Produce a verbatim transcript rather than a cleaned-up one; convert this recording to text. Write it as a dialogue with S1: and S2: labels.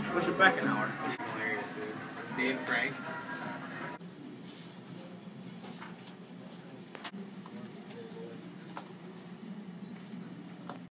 S1: Push it back an hour.
S2: Hilarious, dude. Being Frank.